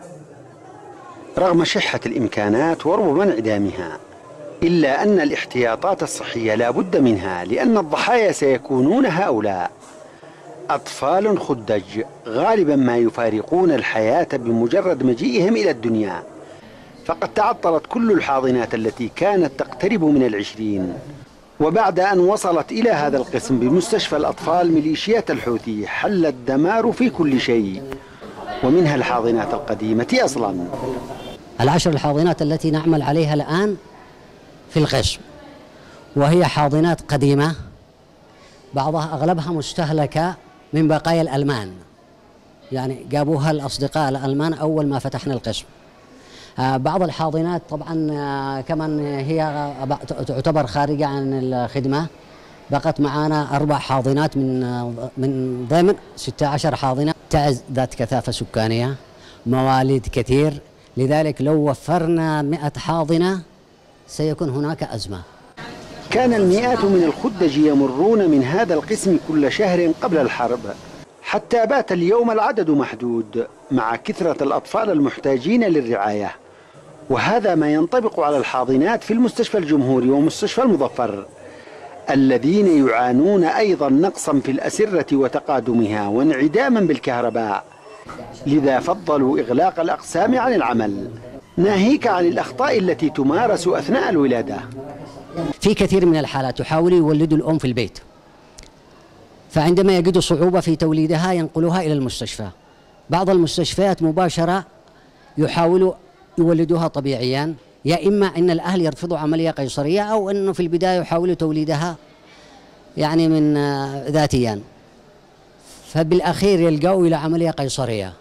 رغم شحة الإمكانات وربما انعدامها، إلا أن الاحتياطات الصحية لا بد منها، لأن الضحايا سيكونون هؤلاء أطفال خدج غالبا ما يفارقون الحياة بمجرد مجيئهم إلى الدنيا. فقد تعطلت كل الحاضنات التي كانت تقترب من 20، وبعد أن وصلت إلى هذا القسم بمستشفى الأطفال ميليشيات الحوثي حل الدمار في كل شيء، ومنها الحاضنات القديمة أصلا. 10 الحاضنات التي نعمل عليها الآن في القسم، وهي حاضنات قديمة، بعضها أغلبها مستهلكة من بقايا الألمان، يعني جابوها الأصدقاء الألمان أول ما فتحنا القسم. بعض الحاضنات طبعا كمان هي تعتبر خارجة عن الخدمة، بقت معنا 4 حاضنات من ضمن 16 حاضنة. تعز ذات كثافة سكانية، مواليد كثير، لذلك لو وفرنا 100 حاضنة سيكون هناك أزمة. كان المئات من الخدج يمرون من هذا القسم كل شهر قبل الحرب، حتى بات اليوم العدد محدود مع كثرة الأطفال المحتاجين للرعاية. وهذا ما ينطبق على الحاضنات في المستشفى الجمهوري ومستشفى المظفر، الذين يعانون أيضا نقصا في الأسرة وتقادمها وانعداما بالكهرباء، لذا فضلوا إغلاق الأقسام عن العمل، ناهيك عن الأخطاء التي تمارس أثناء الولادة. في كثير من الحالات يحاولوا يولدوا الأم في البيت، فعندما يجدوا صعوبة في توليدها ينقلوها إلى المستشفى. بعض المستشفيات مباشرة يحاولوا يولدوها طبيعيا، يا إما أن الأهل يرفضوا عملية قيصرية، أو أنه في البداية يحاولوا توليدها يعني من ذاتيا، فبالأخير يلجأوا إلى عملية قيصرية.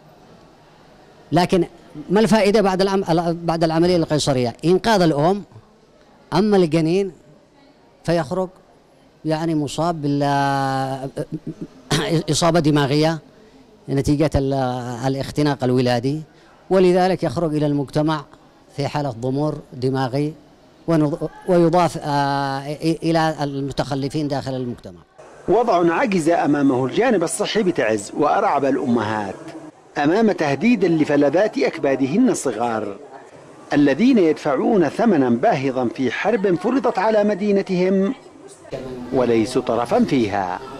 لكن ما الفائدة بعد العملية القيصرية؟ إنقاذ الأم، أما الجنين فيخرج يعني مصاب بالإصابة دماغية نتيجة الاختناق الولادي، ولذلك يخرج إلى المجتمع في حالة ضمور دماغي، ويضاف إلى المتخلفين داخل المجتمع. وضع عجز أمامه الجانب الصحي بتعز، وأرعب الأمهات أمام تهديد لفلذات أكبادهن الصغار، الذين يدفعون ثمنا باهظا في حرب فرضت على مدينتهم وليسوا طرفا فيها.